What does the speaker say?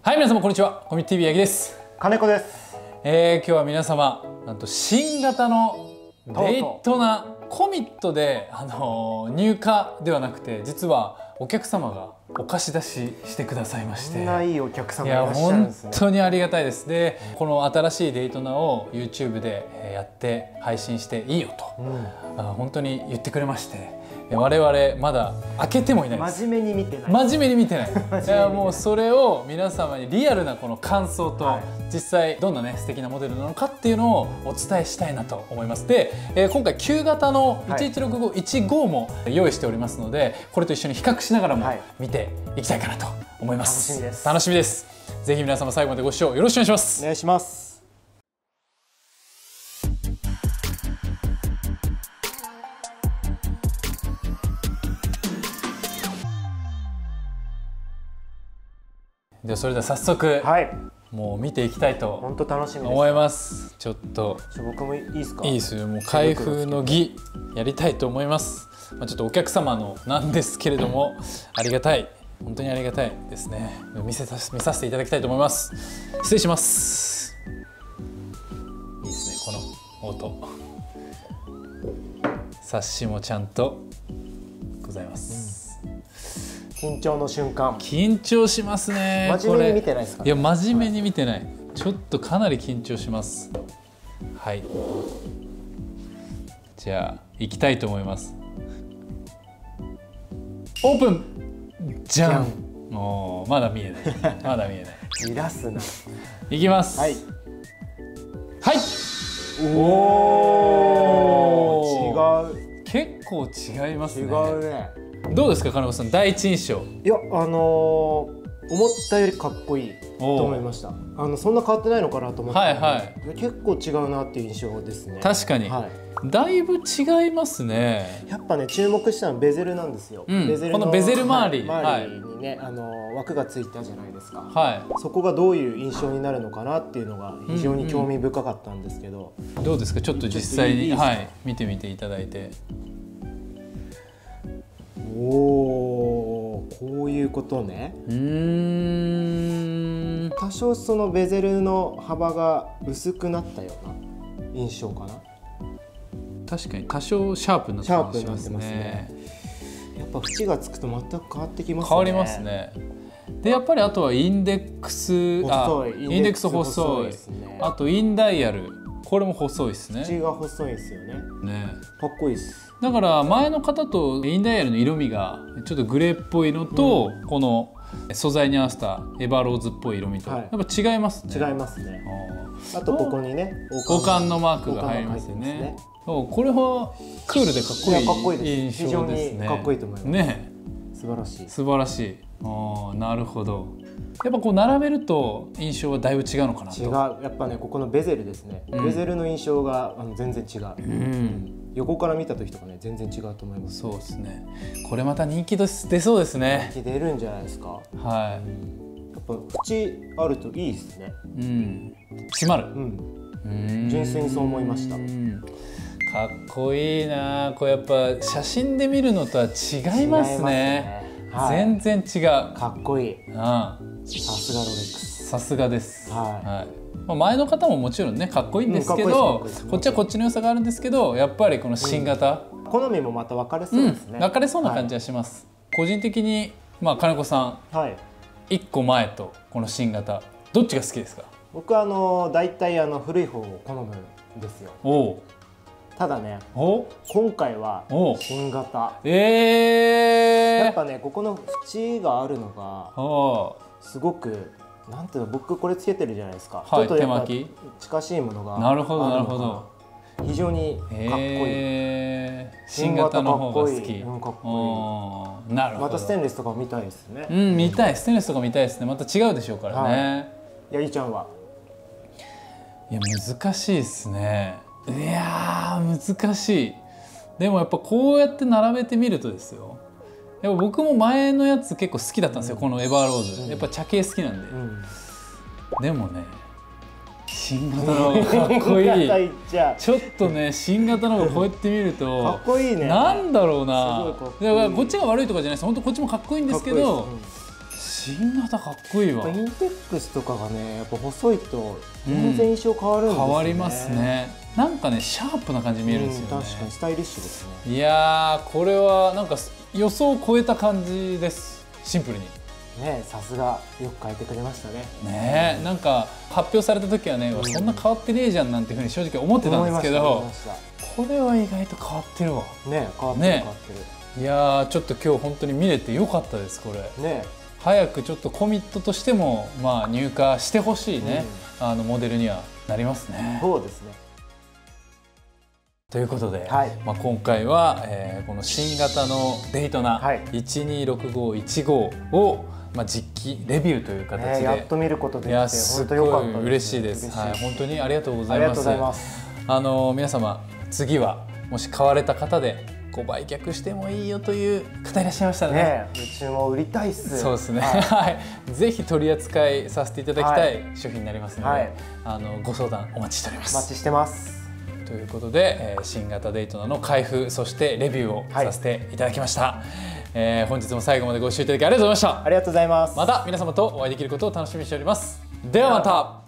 はい、皆様こんにちは。コミッティ TV 八木です。 金子です。 今日は皆様なんと新型のデイトナコミットで入荷ではなくて、実はお客様がお貸し出ししてくださいまして、 こんないいお客様がいらっしゃるんですね。 本当にありがたいです。で、この新しいデイトナを YouTube でやって配信していいよと、本当に言ってくれまして、我々まだ開けてもいないです。 真面目に見てない。 真面目に見てない。いや、もうそれを皆様にリアルなこの感想と、実際どんなね素敵なモデルなのかっていうのをお伝えしたいなと思います。で、今回旧型の116515も用意しておりますので、これと一緒に比較しながらも見ていきたいかなと思います。 楽しみです。 楽しみです。ぜひ皆様最後までご視聴よろしくお願いします。 お願いします。 ではそれでは早速、もう見ていきたいと本当楽しみです。 思います。ちょっと僕もいいですか？ いいですよ。もう開封の儀やりたいと思います。ちょっとお客様のなんですけれども、ありがたい、本当にありがたいですね。見させていただきたいと思います。失礼します。いいですね、この音。冊子もちゃんとございます。 緊張の瞬間。 緊張しますね。 真面目に見てないですか？ いや、真面目に見てない。ちょっとかなり緊張します。はい。じゃあ行きたいと思います。オープン。じゃん。おー、まだ見えない。まだ見えない。 じらすな。 いきます。はい。はい。おお。違う。 結構違いますね。 違うね。 どうですか、金子さん、第一印象。 いや、思ったよりかっこいいと思いました。そんな変わってないのかなと思って、結構違うなっていう印象ですね。 確かに、だいぶ違いますね。 やっぱね、注目したのはベゼルなんですよ。このベゼル周り、 周りにね、枠がついたじゃないですか。そこがどういう印象になるのかなっていうのが非常に興味深かったんですけど。 どうですか、ちょっと実際に見てみていただいて。 おお、こういうことね。多少そのベゼルの幅が薄くなったような印象かな。 確かに多少シャープになってますね。 やっぱ縁がつくと全く変わってきますね。 変わりますね。で、やっぱりあとはインデックス、インデックス細い。あとインダイヤル、これも細いですね。 縁が細いですよね。かっこいいです。 だから前の方とインダイヤルの色味がちょっとグレーっぽいのと、この素材に合わせたエバーローズっぽい色味とやっぱ違いますね。 違いますね。あとここにね、 王冠のマークが入りますよね。これはクールでかっこいい印象ですね。 かっこいいと思います。ね、素晴らしい。 素晴らしい。なるほど。やっぱこう並べると印象はだいぶ違うのかなと。 違う。やっぱね、ここのベゼルですね。ベゼルの印象が全然違う。横から見た時とかね、全然違うと思います。 そうですね。これまた人気出そうですね。 人気出るんじゃないですか。 はい。 やっぱ縁あるといいですね。 締まる。 純粋にそう思いました。 かっこいいな。これやっぱ写真で見るのとは違いますね。全然違う。 かっこいい。さすがロレックス。 さすがです。前の方ももちろんねかっこいいんですけど、こっちはこっちの良さがあるんですけど、やっぱりこの新型、 好みもまた分かれそうですね。 分かれそうな感じはします。個人的に金子さん、1個前とこの新型どっちが好きですか？ 僕はだいたい古い方を好むんですよ。ただね、今回は新型。やっぱね、ここの縁があるのがすごく、なんていうの、僕これつけてるじゃないですか。ちょっとやっぱ近しいものがあるのが。なるほどなるほど。非常にかっこいい。 新型の方が好き。 かっこいい。なるほど。またステンレスとか見たいですね。 見たい。ステンレスとか見たいですね。また違うでしょうからね。 いや、いいちゃんは。 いや、難しいですね。いやー、難しい。でもやっぱこうやって並べてみるとですよ、やっぱ僕も前のやつ結構好きだったんですよ、このエバーローズ。やっぱ茶系好きなんで。でもね、新型の方がかっこいい。ちょっとね、新型の方がこうやって見るとかっこいいね。 なんだろうな、だからこっちが悪いとかじゃないです。本当こっちもかっこいいんですけど、 新型かっこいいわ。 インテックスとかがねやっぱ細いと全然印象変わるんですよね、 変わりますね。なんかねシャープな感じ見えるんですよね、 確かにスタイリッシュですね。 いやーこれはなんか予想を超えた感じです。シンプルにね、さすがよく変えてくれましたね。 ね、なんか発表された時はね、そんな変わってねえじゃんなんていうふうに正直思ってたんですけど、これは意外と変わってるわ。 ね、変わってる、変わってる。 いやーちょっと今日本当に見れてよかったです。これね、早くちょっとコミットとしてもまあ入荷してほしいね、モデルにはなりますね。 そうですね。 ということで、まあ今回は、この新型のデイトナ126515をまあ実機レビューという形で、 やっと見ることできて本当良かったです。 嬉しいです。はい、本当にありがとうございます。皆様次はもし買われた方でご売却してもいいよという方いらっしゃいましたらね。 うちも売りたいっす。 そうですね。はい、ぜひ取り扱いさせていただきたい商品になりますので、ご相談お待ちしております。 お待ちしてます。 ということで、新型デイトナの開封そしてレビューをさせていただきました。本日も最後までご視聴いただきありがとうございました。 ありがとうございます。 また皆様とお会いできることを楽しみにしております。ではまた。